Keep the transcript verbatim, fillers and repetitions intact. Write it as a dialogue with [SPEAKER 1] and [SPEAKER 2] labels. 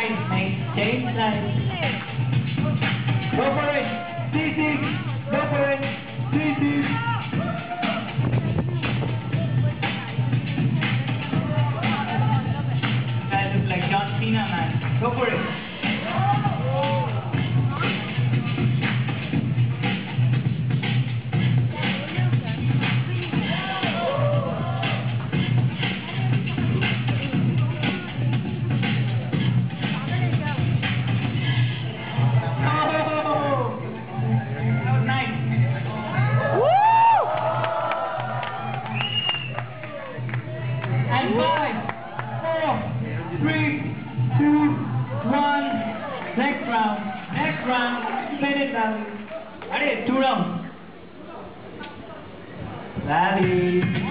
[SPEAKER 1] guys, make change life. Go for it. three six. Go for it. three six. Guys look like John Cena, man. Go for it. And five, four, three, two, one. Next round. Next round. Spin it, Ravi. Alright, two rounds. Ravi.